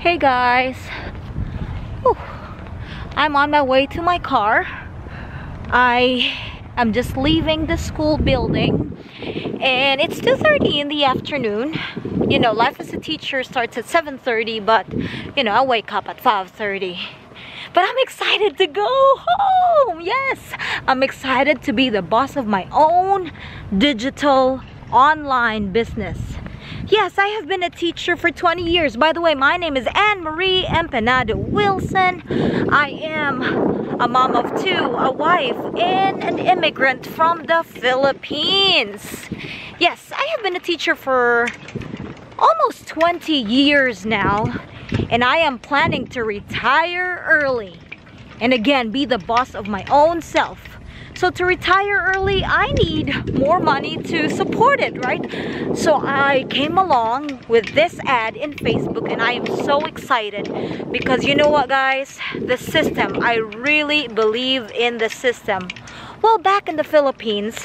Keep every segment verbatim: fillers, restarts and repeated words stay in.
Hey guys, Whew. I'm on my way to my car. I am just leaving the school building and it's two thirty in the afternoon. You know, life as a teacher starts at seven thirty, but you know, I wake up at five thirty. But I'm excited to go home. Yes, I'm excited to be the boss of my own digital online business. Yes, I have been a teacher for twenty years. By the way, my name is Anne Marie Empanado Wilson. I am a mom of two, a wife, and an immigrant from the Philippines. Yes, I have been a teacher for almost twenty years now, and I am planning to retire early and again be the boss of my own self. So to retire early, I need more money to support it, right? So I came along with this ad in Facebook and I am so excited because you know what, guys? The system, I really believe in the system. Well, back in the Philippines,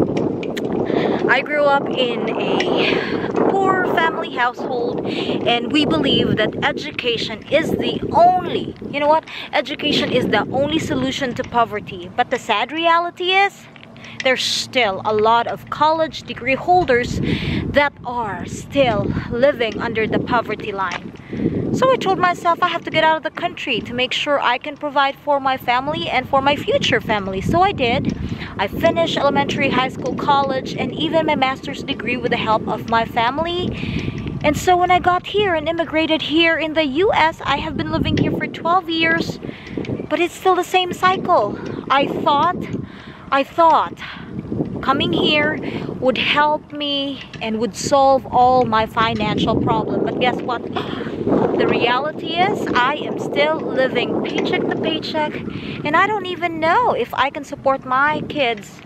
I grew up in a poor family household and we believe that education is the only, you know what? Education is the only solution to poverty. But the sad reality is, there's still a lot of college degree holders that are still living under the poverty line. So I told myself I have to get out of the country to make sure I can provide for my family and for my future family. So I did. I finished elementary, high school, college, and even my master's degree with the help of my family. And so when I got here and immigrated here in the U S, I have been living here for twelve years, but it's still the same cycle. I thought, I thought coming here would help me and would solve all my financial problems. But guess what? The reality is I am still living paycheck to paycheck and I don't even know if I can support my kids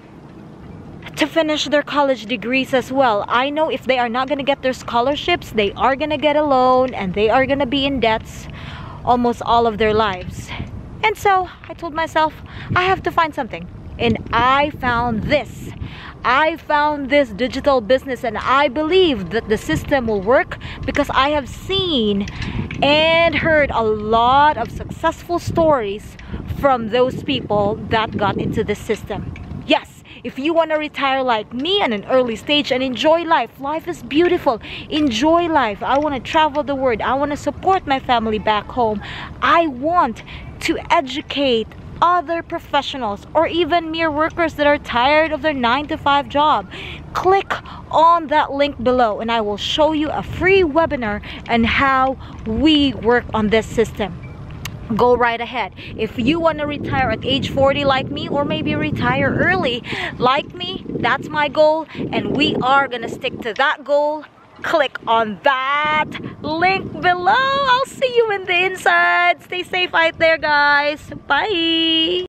to finish their college degrees as well. I know if they are not going to get their scholarships, they are going to get a loan and they are going to be in debts almost all of their lives. And so I told myself I have to find something. And I found this. I found this digital business and I believe that the system will work because I have seen and heard a lot of successful stories from those people that got into the system. Yes, if you want to retire like me at an early stage and enjoy life, life is beautiful. Enjoy life. I want to travel the world. I want to support my family back home. I want to educate other professionals or even mere workers that are tired of their nine to five job. Click on that link below and I will show you a free webinar on how we work on this system. Go right ahead. If you want to retire at age forty like me, or maybe retire early like me, that's my goal and we are gonna stick to that goal. Click on that link below. I'll see you in the inside. Stay safe out there, guys. Bye.